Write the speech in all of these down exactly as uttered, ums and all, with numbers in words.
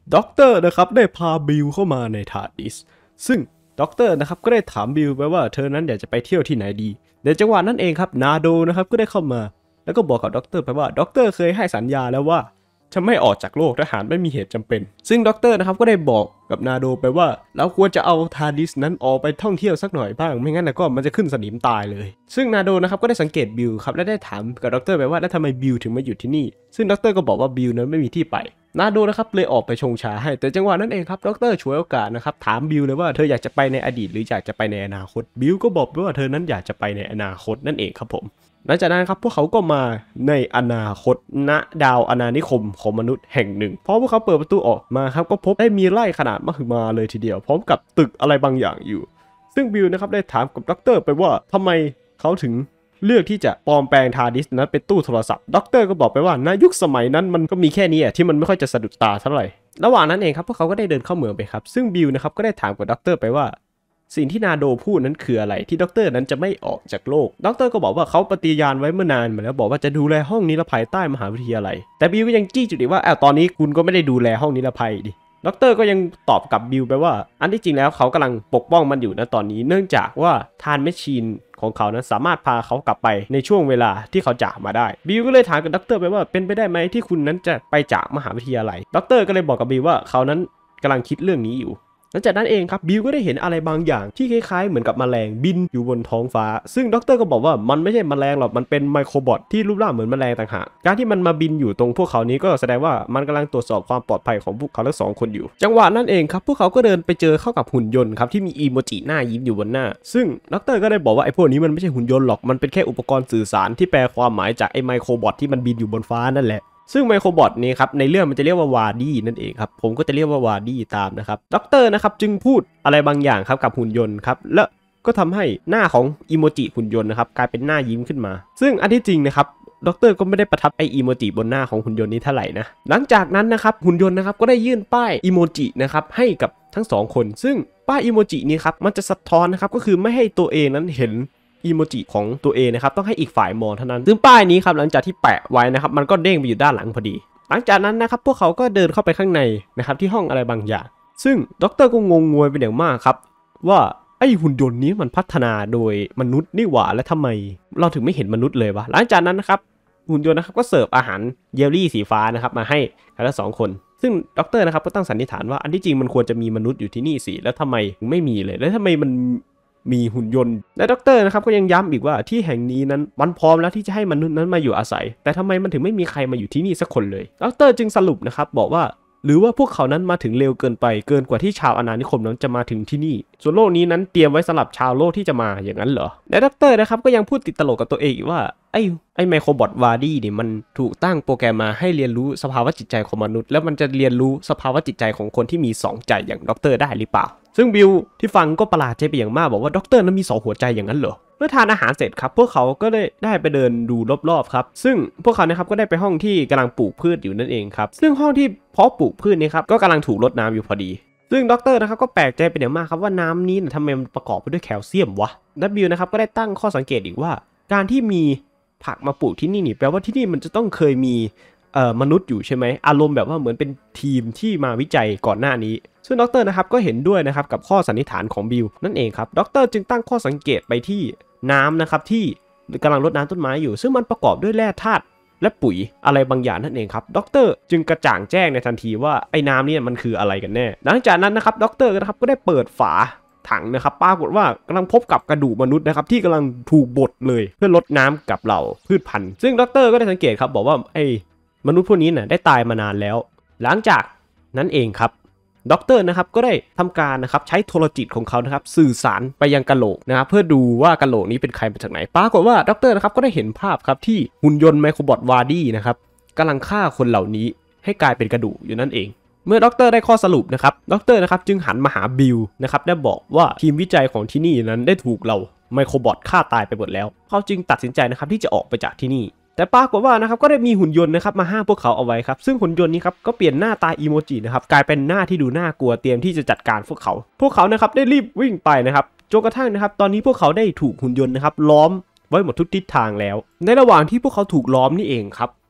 ด็อกเตอร์นะครับได้พาบิลเข้ามาในทาร์ดิสซึ่งด็อกเตอร์นะครับก็ได้ถามบิลไปว่าเธอนั้นอยากจะไปเที่ยวที่ไหนดีในจังหวะนั้นเองครับนาโดนะครับก็ได้เข้ามาแล้วก็บอกกับด็อกเตอร์ไปว่าด็อกเตอร์เคยให้สัญญาแล้วว่าจะไม่ออกจากโลกถ้าหากไม่มีเหตุจำเป็นซึ่งด็อกเตอร์นะครับก็ได้บอกกับนาโดไปว่าเราควรจะเอาทาร์ดิสนั้นออกไปท่องเที่ยวสักหน่อยบ้างไม่งั้นก็มันจะขึ้นสนิมตายเลยซึ่งนาโดนะครับก็ได้สังเกตบิลครับและได้ถามกับด็อกเตอร์ไปว่าแล้วทำไมบิลถึงมาอยู่ที่นี่ซึ่งด็อกเตอร์ก็บอกว่าบิลนั้นไม่มีที่ไปนาโดนะครับเลยออกไปชงชาให้แต่จังหวะนั้นเองครับด็อกเตอร์ฉวยโอกาสนะครับถามบิลเลยว่าเธออยากจะไปในอดีตหรืออยากจะไปในอนาคตบิลก็บอกว่าเธอนั้นอยากจะไปในอนาคตนั่นเองครับผมหลังจากนั้นครับพวกเขาก็มาในอนาคตณดาวอาณานิคมของมนุษย์แห่งหนึ่งพอพวกเขาเปิดประตูออกมาครับก็พบได้มีไร่ขนาดมหึมาเลยทีเดียวพร้อมกับตึกอะไรบางอย่างอยู่ซึ่งบิลนะครับได้ถามกับด็อกเตอร์ไปว่าทำไมเขาถึงเลือกที่จะปลอมแปลงทาร์ดิสนั้นเป็นตู้โทรศัพท์ด็อกเตอร์ก็บอกไปว่าในยุคสมัยนั้นมันก็มีแค่นี้ที่มันไม่ค่อยจะสะดุดตาเท่าไหร่ระหว่างนั้นเองครับพวกเขาก็ได้เดินเข้าเมืองไปครับซึ่งบิลนะครับก็ได้ถามกับด็อกเตอร์ไปว่าสิ่งที่นาโดพูดนั้นคืออะไรที่ด็อกเตอร์นั้นจะไม่ออกจากโลกด็อกเตอร์ก็บอกว่าเขาปฏิญาณไว้เมื่อนานมาแล้วบอกว่าจะดูแลห้องนิรภัยใต้มหาวิทยาลัยแต่บิลก็ยังจี้จุดอีกว่าอ้าวตอนนี้คุณก็ไม่ได้ดูแลห้องนิรภัยดิด็อกเตอร์ก็ยังตอบกับบิลไปว่าอันที่จริงแล้วเขากำลังปกป้องมันอยู่นะตอนนี้เนื่องจากว่าทานแมชชีนของเขานั้นสามารถพาเขากลับไปในช่วงเวลาที่เขาจากมาได้บิลก็เลยถามกับด็อกเตอร์ไปว่าเป็นไปได้ไหมที่คุณนั้นจะไปจากมหาวิทยาลัยด็อกเตอร์ก็เลยบอกกับบิลว่าเขานั้นกำลังคิดเรื่องนี้อยู่หลังจากนั้นเองครับบิลก็ได้เห็นอะไรบางอย่างที่คล้ายๆเหมือนกับแมลงบินอยู่บนท้องฟ้าซึ่งด็อกเตอร์ก็บอกว่ามันไม่ใช่แมลงหรอกมันเป็นไมโครบอทที่รูปร่างเหมือนแมลงต่างหากการที่มันมาบินอยู่ตรงพวกเขานี้ก็แสดงว่ามันกำลังตรวจสอบความปลอดภัยของพวกเขาทั้งสองคนอยู่จังหวะนั้นเองครับพวกเขาก็เดินไปเจอเข้ากับหุ่นยนต์ครับที่มีอีโมจิหน้ายิ้มอยู่บนหน้าซึ่งด็อกเตอร์ก็ได้บอกว่าไอ้พวกนี้มันไม่ใช่หุ่นยนต์หรอกมันเป็นแค่อุปกรณ์สื่อสารที่แปลความหมายจากไอ้ไมโครบอทที่มันบินอยู่บนฟ้านั่นแหละซึ่งไมโครบอทนี้ครับในเรื่องมันจะเรียกว่าวาร์ดี้นั่นเองครับผมก็จะเรียกว่าวาร์ดี้ตามนะครับด็อกเตอร์นะครับจึงพูดอะไรบางอย่างครับกับหุ่นยนต์ครับและก็ทำให้หน้าของอีโมจิหุ่นยนต์นะครับกลายเป็นหน้ายิ้มขึ้นมาซึ่งอันที่จริงนะครับด็อกเตอร์ก็ไม่ได้ประทับไออีโมจิบนหน้าของหุ่นยนต์นี้เท่าไหร่นะหลังจากนั้นนะครับหุ่นยนต์นะครับก็ได้ยื่นป้ายอีโมจินะครับให้กับทั้งสองคนซึ่งป้ายอีโมจินี้ครับมันจะสะท้อนนะครับก็คือไม่ให้ตัวเองนั้นเห็นอีโมจิของตัวเองนะครับต้องให้อีกฝ่ายมองเท่านั้นซึ่งป้ายนี้ครับหลังจากที่แปะไว้นะครับมันก็เด้งไปอยู่ด้านหลังพอดีหลังจากนั้นนะครับพวกเขาก็เดินเข้าไปข้างในนะครับที่ห้องอะไรบางอย่างซึ่งด็อกเตอร์ก็งงงวยเป็นอย่างมากครับว่าไอหุ่นยนต์นี้มันพัฒนาโดยมนุษย์นี่หว่าและทำไมเราถึงไม่เห็นมนุษย์เลยวะหลังจากนั้นนะครับหุ่นยนต์นะครับก็เสิร์ฟอาหารเยลลี่สีฟ้านะครับมาให้ทั้งสองคนซึ่งด็อกเตอร์นะครับก็ตั้งสันนิษฐานว่าอันที่จริงมันควรจะมีมนุษย์อยู่ที่นี่สิแล้วทำไมไม่มีเลยแล้วทำไมมันมีหุ่นยนต์และด็อกเตอร์นะครับก็ยังย้ำอีกว่าที่แห่งนี้นั้นมันพร้อมแล้วที่จะให้มนุษย์นั้นมาอยู่อาศัยแต่ทำไมมันถึงไม่มีใครมาอยู่ที่นี่สักคนเลยด็อกเตอร์จึงสรุปนะครับบอกว่าหรือว่าพวกเขานั้นมาถึงเร็วเกินไปเกินกว่าที่ชาวอาณานิคมนั้นจะมาถึงที่นี่ส่วนโลกนี้นั้นเตรียมไว้สำหรับชาวโลกที่จะมาอย่างนั้นเหรอและด็อกเตอร์นะครับก็ยังพูดติดตลกกับตัวเองอีกว่าไอ้ไอ้ไมโครบอทวาร์ดี้นี่มันถูกตั้งโปรแกรมมาให้เรียนรู้สภาวะจิตใจของมนุษย์แล้วมันจะเรียนรู้สภาวะจิตใจของคนที่มีสองใจอย่างด็อกเตอร์ได้หรือเปล่าซึ่งบิลที่ฟังก็ประหลาดใจไปอย่างมากบอกว่าด็อกเตอร์นั้นมีสองหัวใจอย่างนั้นเหรอเมื่อทานอาหารเสร็จครับพวกเขาก็ได้ได้ไปเดินดูรอบๆครับซึ่งพวกเขานะครับก็ได้ไปห้องที่กำลังปลูกพืชอยู่นั่นเองครับซึ่งห้องที่เพาะปลูกพืชนี้ครับก็กำลังถูกรดน้ำอยู่พอดีซึ่งด็อกเตอร์นะครับก็แปลกใจเป็นอย่างมากครับว่าน้ำนี้นะทำไมมันประกอบไปด้วยแคลเซียมวะและบิลนะครับก็ได้ตั้งข้อสังเกตอีกว่าการที่มีผักมาปลูกที่นี่นี่แปลว่าที่นี่มันจะต้องเคยมีเอ่อมนุษย์อยู่ใช่ไหมอารมณ์แบบว่าเหมือนเป็นทีมที่มาวิจัยก่อนหน้านี้ซึ่งด็อกเตอร์นะครับก็เห็นด้วยนะครับกับข้อสันนิษฐานของบิลนั่นเองครับด็อกเตอร์จึงตั้งข้อสังเกตไปที่น้ำนะครับที่กำลังรดน้ำต้นไม้อยู่ซึ่งมันประกอบด้วยแร่ธาตุและปุ๋ยอะไรบางอย่างนั่นเองครับด็อกเตอร์จึงกระจ่างแจ้งในทันทีว่าไอ้น้ำนี่มันคืออะไรกันแน่หลังจากนั้นนะครับด็อกเตอร์นะครับก็ได้เปิดฝาถังนะครับปรากฏว่ากำลังพบกับกระดูกมนุษย์นะครับที่กำลังถูกบดเลยเพื่อลดน้ำกับเหล่าพืชพันธุ์ซึ่งด็อกเตอร์ก็ได้สังเกตครับบอกว่าไอ้มนุษย์พวกนี้น่ะได้ตายมานานแล้วหลังจากนั้นเองครับด็อกเตอร์นะครับก็ได้ทำการนะครับใช้โทรจิตของเขานะครับสื่อสารไปยังกะโหลกนะครับเพื่อดูว่ากะโหลกนี้เป็นใครมาจากไหนปรากฏว่าด็อกเตอร์นะครับก็ได้เห็นภาพครับที่หุ่นยนต์ไมโครบอทวาร์ดี้นะครับกำลังฆ่าคนเหล่านี้ให้กลายเป็นกระดูกอยู่นั่นเองเมื่อด็อกเตอร์ได้ข้อสรุปนะครับด็อกเตอร์นะครับจึงหันมาหาบิลนะครับได้บอกว่าทีมวิจัยของที่นี่นั้นได้ถูกเราไมโครบอทฆ่าตายไปหมดแล้วเขาจึงตัดสินใจนะครับที่จะออกไปจากที่นี่แต่ปรากฏว่านะครับก็ได้มีหุ่นยนต์นะครับมาห้ามพวกเขาเอาไว้ครับซึ่งหุ่นยนต์นี้ครับก็เปลี่ยนหน้าตาอีโมจินะครับกลายเป็นหน้าที่ดูน่ากลัวเตรียมที่จะจัดการพวกเขาพวกเขานะครับได้รีบวิ่งไปนะครับจนกระทั่งนะครับตอนนี้พวกเขาได้ถูกหุ่นยนต์นะครับล้อมไว้หมดทุกทิศทางแล้วในระหว่างที่พวกเขาถูกล้อมนี่เองครับ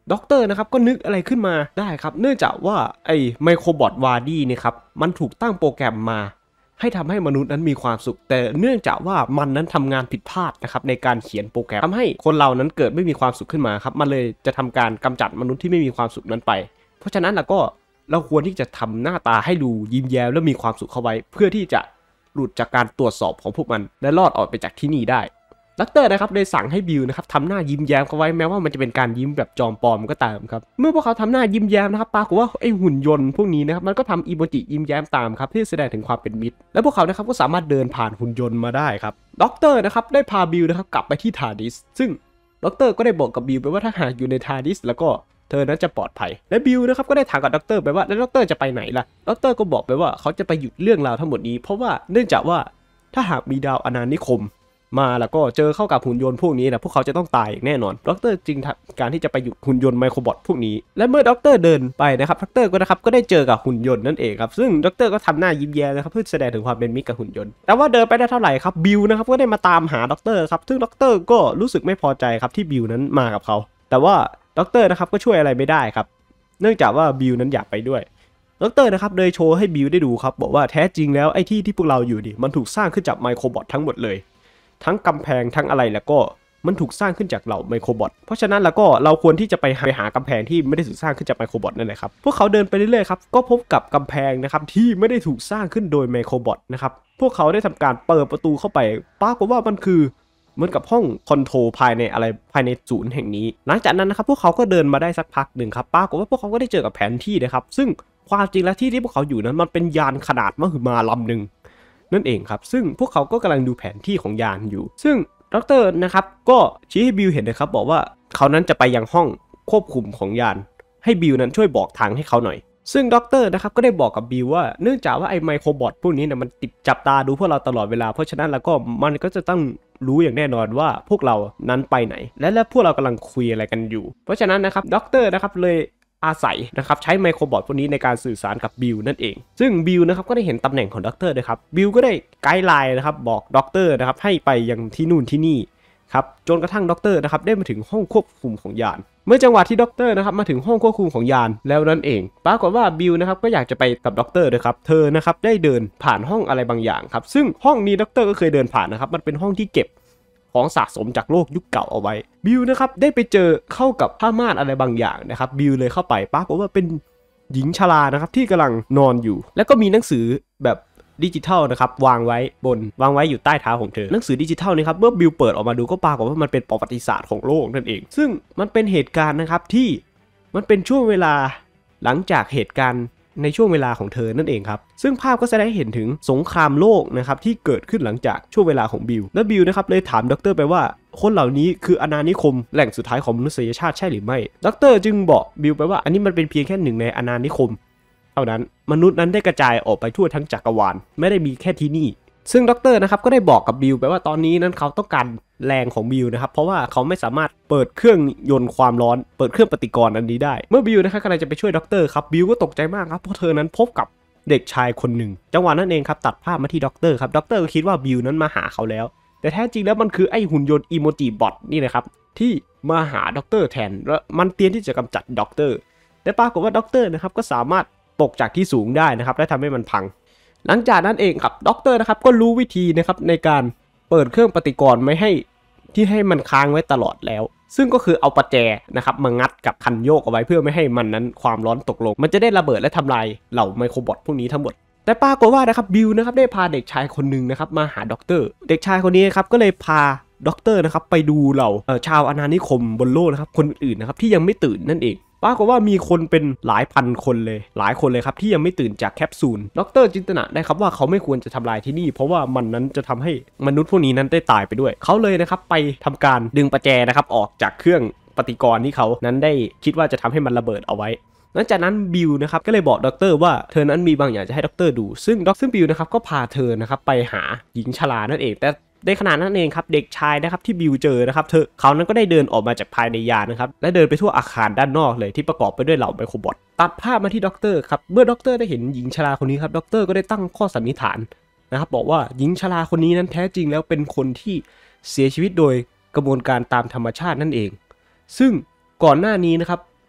ด็อกเตอร์นะครับก็นึกอะไรขึ้นมาได้ครับเนื่องจากว่าไอ้ไมโครบอทวาร์ดี้นี่ครับมันถูกตั้งโปรแกรมมาให้ทำให้มนุษย์นั้นมีความสุขแต่เนื่องจากว่ามันนั้นทำงานผิดพลาดนะครับในการเขียนโปรแกรมทำให้คนเรานั้นเกิดไม่มีความสุขขึ้นมาครับมันเลยจะทำการกำจัดมนุษย์ที่ไม่มีความสุขนั้นไปเพราะฉะนั้นเราก็เราควรที่จะทำหน้าตาให้ดูยิ้มแย้มและมีความสุขเข้าไว้เพื่อที่จะหลุดจากการตรวจสอบของพวกมันและรอดออกไปจากที่นี่ได้ด็อกเตอร์นะครับเลยสั่งให้บิลนะครับทำหน้ายิ้มแย้มเขาไว้แม้ว่ามันจะเป็นการยิ้มแบบจอมปลอมก็ตามครับเมื่อพวกเขาทำหน้ายิ้มแย้มนะครับปรากฏว่าไอหุ่นยนต์พวกนี้นะครับมันก็ทำอีโมจิยิ้มแย้มตามครับที่แสดงถึงความเป็นมิตรและพวกเขานะครับก็สามารถเดินผ่านหุ่นยนต์มาได้ครับด็อกเตอร์นะครับได้พาบิลนะครับกลับไปที่ทาร์ดิสซึ่งด็อกเตอร์ก็ได้บอกกับบิลไปว่าถ้าหากอยู่ในทาร์ดิสแล้วก็เธอนั้นจะปลอดภัยและบิลนะครับก็ได้ถามกับด็อกเตอร์ไปว่าแล้วด็อกเตอร์จะไปไหนล่ะด็อกเตอร์ก็บอกไปว่าเขาจะไปหยุดเรื่องราวทั้งหมดนี้เพราะว่าเนื่องจากว่าถ้าหากมีดาวอาณานิคมมาแล้วก็เจอเข้ากับหุ่นยนต์พวกนี้นะพวกเขาจะต้องตายอย่างแน่นอนด็อกเตอร์จึงทำการที่จะไปหยุดหุ่นยนต์ไมโครบอทพวกนี้และเมื่อด็อกเตอร์เดินไปนะครับด็อกเตอร์ก็นะครับก็ได้เจอกับหุ่นยนต์นั่นเองครับซึ่งด็อกเตอร์ก็ทำหน้ายิ้มแย้มนะครับเพื่อแสดงถึงความเป็นมิตรกับหุ่นยนต์แต่ว่าเดินไปได้เท่าไหร่ครับบิลนะครับก็ได้มาตามหาด็อกเตอร์ครับซึ่งด็อกเตอร์ก็รู้สึกไม่พอใจครับที่บิลนั้นมากับเขาแต่ว่าด็อกเตอร์นะครับก็ช่วยอะไรไม่ได้ครับเนื่องจากว่าบิลนั้นอยากไปด้วยด็อกเตอร์นะครับเลยโชว์ให้บิลได้ดูครับบอกว่าแท้จริงแล้วไอ้ที่ที่พวกเราอยู่ดิมันถูกสร้างขึ้นจากไมโครบอททั้งหมดเลยทั้งกำแพงทั้งอะไรแล้วก็มันถูกสร้างขึ้นจากเหล่าไมโครบอทเพราะฉะนั้นแล้วก็เราควรที่จะไปหาหากำแพงที่ไม่ได้ถูกสร้างขึ้นจากไมโครบอทนั่นแหละครับพวกเขาเดินไปเรื่อยๆครับก็พบกับกำแพงนะครับที่ไม่ได้ถูกสร้างขึ้นโดยไมโครบอทนะครับพวกเขาได้ทำการเปิดประตูเข้าไปปรากฏว่ามันคือเหมือนกับห้องคอนโทรลภายในอะไรภายในศูนย์แห่งนี้หลังจากนั้นนะครับพวกเขาก็เดินมาได้สักพักหนึ่งครับปรากฏว่าพวกเขาก็ได้เจอกับแผนที่นะครับซึ่งความจริงแล้วที่ที่พวกเขาอยู่นั้นมันเป็นยานขนาดมหึมาลำหนึ่งนั่นเองครับซึ่งพวกเขาก็กำลังดูแผนที่ของยานอยู่ซึ่งด็อกเตอร์นะครับก็ชี้ให้บิลเห็นนะครับบอกว่าเขานั้นจะไปยังห้องควบคุมของยานให้บิลนั้นช่วยบอกทางให้เขาหน่อยซึ่งด็อกเตอร์นะครับก็ได้บอกกับบิลว่าเนื่องจากว่าไอ้ไมโครบอทพวกนี้เนี่ยมันติดจับตาดูพวกเราตลอดเวลาเพราะฉะนั้นแล้วก็มันก็จะต้องรู้อย่างแน่นอนว่าพวกเรานั้นไปไหนและและพวกเรากำลังคุยอะไรกันอยู่เพราะฉะนั้นนะครับด็อกเตอร์นะครับเลยอาศัยนะครับใช้ไมโครบอทพวกนี้ในการสื่อสารกับบิลนั่นเองซึ่งบิลนะครับก็ได้เห็นตำแหน่งของด็อกเตอร์ด้วยครับบิลก็ได้ไกด์ไลน์นะครับบอกด็อกเตอร์นะครับให้ไปยังที่นู่นที่นี่ครับจนกระทั่งด็อกเตอร์นะครับได้มาถึงห้องควบคุมของยานเมื่อจังหวะที่ด็อกเตอร์นะครับมาถึงห้องควบคุมของยานแล้วนั่นเองปรากฏว่าบิลนะครับก็อยากจะไปกับด็อกเตอร์ด้วยครับเธอนะครับได้เดินผ่านห้องอะไรบางอย่างครับซึ่งห้องนี้ด็อกเตอร์ก็เคยเดินผ่านนะครับมันเป็นห้องที่เก็บของสะสมจากโลกยุคเก่าเอาไว้บิลนะครับได้ไปเจอเข้ากับผ้าม่านอะไรบางอย่างนะครับบิลเลยเข้าไปปรากฏว่าเป็นหญิงชรานะครับที่กำลังนอนอยู่แล้วก็มีหนังสือแบบดิจิทัลนะครับวางไว้บนวางไว้อยู่ใต้เท้าของเธอหนังสือดิจิทัลนี่ครับเมื่อบิลเปิดออกมาดูก็ปรากฏว่ามันเป็นประวัติศาสตร์ของโลกนั่นเองซึ่งมันเป็นเหตุการณ์นะครับที่มันเป็นช่วงเวลาหลังจากเหตุการณ์ในช่วงเวลาของเธอนั่นเองครับซึ่งภาพก็แสดงให้เห็นถึงสงครามโลกนะครับที่เกิดขึ้นหลังจากช่วงเวลาของบิลและบิลนะครับเลยถามด็อกเตอร์ไปว่าคนเหล่านี้คืออาณานิคมแหล่งสุดท้ายของมนุษยชาติใช่หรือไม่ด็อกเตอร์จึงบอกบิลไปว่าอันนี้มันเป็นเพียงแค่หนึ่งในอาณานิคมเท่านั้นมนุษย์นั้นได้กระจายออกไปทั่วทั้งจักรวาลไม่ได้มีแค่ที่นี่ซึ่งด็อกเตอร์นะครับก็ได้บอกกับบิลไปว่าตอนนี้นั้นเขาต้องการแรงของบิลนะครับเพราะว่าเขาไม่สามารถเปิดเครื่องยนต์ความร้อนเปิดเครื่องปฏิกรณ์อันนี้ได้เมื่อบิลนะครับกำลังจะไปช่วยด็อกเตอร์ครับบิลก็ตกใจมากครับเพราะเธอนั้นพบกับเด็กชายคนหนึ่งจังหวะนั้นเองครับตัดภาพมาที่ด็อกเตอร์ครับด็อกเตอร์ก็คิดว่าบิลนั้นมาหาเขาแล้วแต่แท้จริงแล้วมันคือไอหุ่นยนต์อีโมจิบอทนี่นะครับที่มาหาด็อกเตอร์แทนและมันเตรียมที่จะกำจัดด็อกเตอร์แต่ปรากฏว่าด็อกเตอร์นะครับก็สามารถตกจากที่สูงได้นะครับและทำให้มันพังหลังจากนั้นเองครับด็อกเตอร์นะครับก็รู้วิธีนะครับในการเปิดเครื่องปฏิกรณ์ไม่ให้ที่ให้มันค้างไว้ตลอดแล้วซึ่งก็คือเอาประแจนะครับมางัดกับคันโยกเอาไว้เพื่อไม่ให้มันนั้นความร้อนตกลงมันจะได้ระเบิดและทำลายเหล่าไมโครบอทพวกนี้ทั้งหมดแต่ปรากฏว่านะครับบิลนะครับได้พาเด็กชายคนหนึ่งนะครับมาหาด็อกเตอร์เด็กชายคนนี้ครับก็เลยพาด็อกเตอร์นะครับไปดูเหล่าชาวอาณานิคมบนโลกนะครับคนอื่นนะครับที่ยังไม่ตื่นนั่นเองปรากฏว่ามีคนเป็นหลายพันคนเลยหลายคนเลยครับที่ยังไม่ตื่นจากแคปซูลด็อกเตอร์จินตนาได้ครับว่าเขาไม่ควรจะทำลายที่นี่เพราะว่ามันนั้นจะทำให้มนุษย์พวกนี้นั้นได้ตายไปด้วยเขาเลยนะครับไปทำการดึงประแจนะครับออกจากเครื่องปฏิกรณ์ที่เขานั้นได้คิดว่าจะทำให้มันระเบิดเอาไว้หลังจากนั้นบิลนะครับก็เลยบอกด็อกเตอร์ว่าเธอนั้นมีบางอย่างจะให้ด็อกเตอร์ดูซึ่งด็อกเตอร์บิลนะครับก็พาเธอนะครับไปหาหญิงชรานั่นเองแต่ในขณะนั้นเองครับเด็กชายนะครับที่บิลเจอนะครับเธอเขานั้นก็ได้เดินออกมาจากภายในยานนะครับและเดินไปทั่วอาคารด้านนอกเลยที่ประกอบไปด้วยเหล่าไมโครบอทตัดภาพมาที่ด็อกเตอร์ครับเมื่อด็อกเตอร์ได้เห็นหญิงชราคนนี้ครับด็อกเตอร์ก็ได้ตั้งข้อสันนิษฐานนะครับบอกว่าหญิงชราคนนี้นั้นแท้จริงแล้วเป็นคนที่เสียชีวิตโดยกระบวนการตามธรรมชาตินั่นเองซึ่งก่อนหน้านี้นะครับ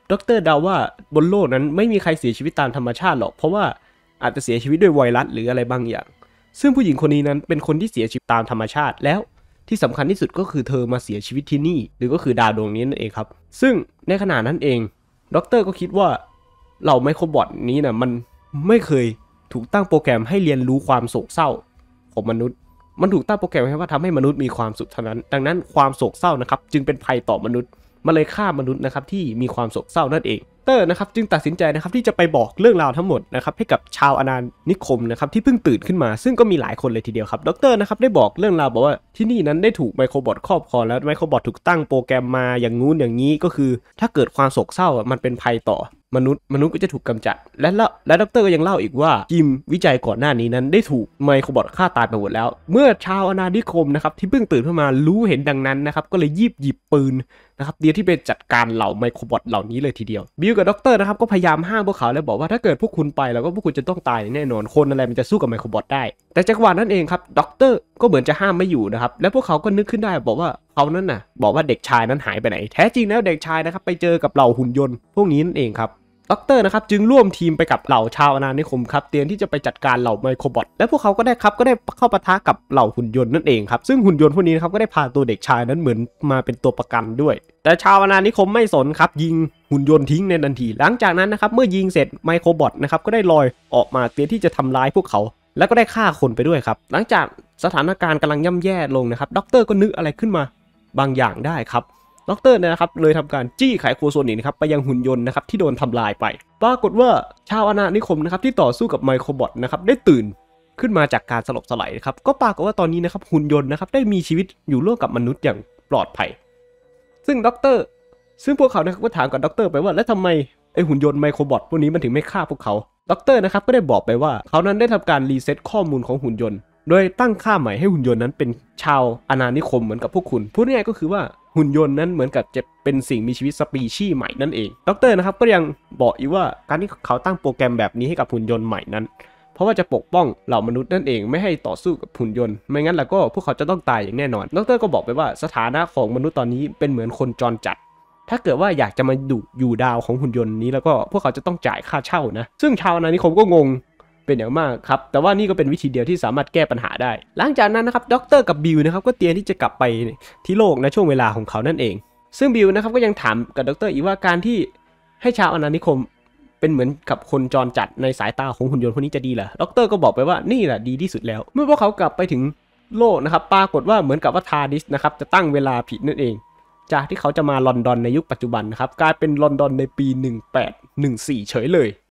ด็อกเตอร์เดาว่าบนโลกนั้นไม่มีใครเสียชีวิตตามธรรมชาติหรอกเพราะว่าอาจจะเสียชีวิตด้วยไวรัสหรืออะไรบางอย่างซึ่งผู้หญิงคนนี้นั้นเป็นคนที่เสียชีวิตตามธรรมชาติแล้วที่สำคัญที่สุดก็คือเธอมาเสียชีวิตที่นี่หรือก็คือดาวดวงนี้นั่นเองครับซึ่งในขณะนั้นเองด็อกเตอร์ก็คิดว่าเหล่าไมโครบอทนี้นะมันไม่เคยถูกตั้งโปรแกรมให้เรียนรู้ความโศกเศร้าของมนุษย์มันถูกตั้งโปรแกรมให้ว่าทำให้มนุษย์มีความสุขเท่านั้นดังนั้นความโศกเศร้านะครับจึงเป็นภัยต่อมนุษย์มาเลยฆ่ามนุษย์นะครับที่มีความโศกเศร้านั่นเองเตอร์นะครับจึงตัดสินใจนะครับที่จะไปบอกเรื่องราวทั้งหมดนะครับให้กับชาวอาณานิคมนะครับที่เพิ่งตื่นขึ้นมาซึ่งก็มีหลายคนเลยทีเดียวครับดรนะครับได้บอกเรื่องราวบอกว่าที่นี่นั้นได้ถูกไมโครบอทครอบครองแล้วไมโครบอทถูกตั้งโปรแกรมมาอย่างงู้นอย่างนี้ก็คือถ้าเกิดความโศกเศร้ามันเป็นภัยต่อมนุษย์มนุษย์ก็จะถูกกำจัดและและดรก็ยังเล่าอีกว่าทีมวิจัยก่อนหน้านี้นั้นได้ถูกไมโครบอทฆ่าตายไปหมดแล้วเมื่อชาวอาณานิคมนะครับที่เพิ่งตื่นขึ้นมารู้เห็นดังนั้นนะครับก็เลยยีบหยิบปืนนะครับเดียวที่ไปจัดการเหล่าไมโครบอทเหล่านี้เลยทีเดียวบิลกับด็อกเตอร์นะครับก็พยายามห้ามพวกเขาแล้วบอกว่าถ้าเกิดพวกคุณไปแล้วก็พวกคุณจะต้องตายแน่นอนคนอะไรมันจะสู้กับไมโครบอทได้แต่จังหวะนั้นเองครับด็อกเตอร์ก็เหมือนจะห้ามไม่อยู่นะครับและพวกเขาก็นึกขึ้นได้บอกว่าเขานั้นน่ะบอกว่าเด็กชายนั้นหายไปไหนแท้จริงแล้วเด็กชายนะครับไปเจอกับเหล่าหุ่นยนต์พวกนี้นั่นเองครับด็อกเตอร์นะครับจึงร่วมทีมไปกับเหล่าชาวอาณานิคมครับเตรียมที่จะไปจัดการเหล่าไมโครบอทและพวกเขาก็ได้ครับก็ได้เข้าปะทะกับเหล่าหุ่นยนต์นั่นเองครับซึ่งหุ่นยนต์พวกนี้นะครับก็ได้พาตัวเด็กชายนั้นเหมือนมาเป็นตัวประกันด้วยแต่ชาวอาณานิคมไม่สนครับยิงหุ่นยนต์ทิ้งในทันทีหลังจากนั้นนะครับเมื่อยิงเสร็จไมโครบอทนะครับก็ได้ลอยออกมาเตรียมที่จะทำร้ายพวกเขาแล้วก็ได้ฆ่าคนไปด้วยครับหลังจากสถานการณ์กำลังย่ำแย่ลงนะครับด็อกเตอร์ก็นึกอะไรขึ้นมาบางอย่างได้ครับด็อกเตอร์นะครับเลยทำการจี้ไขโครโซนิกนะครับไปยังหุ่นยนต์นะครับที่โดนทำลายไปปรากฏว่าชาวอาณานิคมนะครับที่ต่อสู้กับไมโครบอทนะครับได้ตื่นขึ้นมาจากการสลบสลายครับก็ปรากฏว่าตอนนี้นะครับหุ่นยนต์นะครับได้มีชีวิตอยู่ร่วมกับมนุษย์อย่างปลอดภัยซึ่งด็อกเตอร์ซึ่งพวกเขานะครับก็ถามกับด็อกเตอร์ไปว่าแล้วทำไมไอหุ่นยนต์ไมโครบอทพวกนี้มันถึงไม่ฆ่าพวกเขาด็อกเตอร์นะครับก็ได้บอกไปว่าเขานั้นได้ทำการรีเซ็ตข้อมูลของหุ่นยนต์โดยตั้งค่าใหม่ให้หุ่นยนต์นั้นเป็นชาวอาณานิคมเหมือนกับพวกคุณพูดง่ายๆก็คือว่าหุ่นยนต์นั้นเหมือนกับจะเป็นสิ่งมีชีวิตสปีชีส์ใหม่นั่นเองด็อกเตอร์นะครับก็ยังบอกอีกว่าการที่เขาตั้งโปรแกรมแบบนี้ให้กับหุ่นยนต์ใหม่นั้นเพราะว่าจะปกป้องเหล่ามนุษย์นั่นเองไม่ให้ต่อสู้กับหุ่นยนต์ไม่งั้นแล้วก็พวกเขาจะต้องตายอย่างแน่นอนด็อกเตอร์ก็บอกไปว่าสถานะของมนุษย์ตอนนี้เป็นเหมือนคนจรจัดถ้าเกิดว่าอยากจะมาดูอยู่ดาวของหุ่นยนต์นี้แล้วก็พวกเขาจะต้องจ่ายค่าเช่านะซึ่งชาวอาณานิคมก็งงเป็นอย่างมากครับแต่ว่านี่ก็เป็นวิธีเดียวที่สามารถแก้ปัญหาได้หลังจากนั้นนะครับด็อกเตอร์กับบิลนะครับก็เตรียมที่จะกลับไปที่โลกในช่วงเวลาของเขานั่นเองซึ่งบิลนะครับก็ยังถามกับด็อกเตอร์อีกว่าการที่ให้ชาวอาณานิคมเป็นเหมือนกับคนจรจัดในสายตาของหุ่นยนต์พวกนี้จะดีเหรอด็อกเตอร์ก็บอกไปว่านี่แหละดีที่สุดแล้วเมื่อพวกเขากลับไปถึงโลกนะครับปรากฏว่าเหมือนกับว่าทาร์ดิสนะครับจะตั้งเวลาผิดนั่นเองจากที่เขาจะมาลอนดอนในยุคปัจจุบันนะครับกลายเป็นลอนดอนในปีหนึ่งแปดหนึ่งสี่เฉยเลย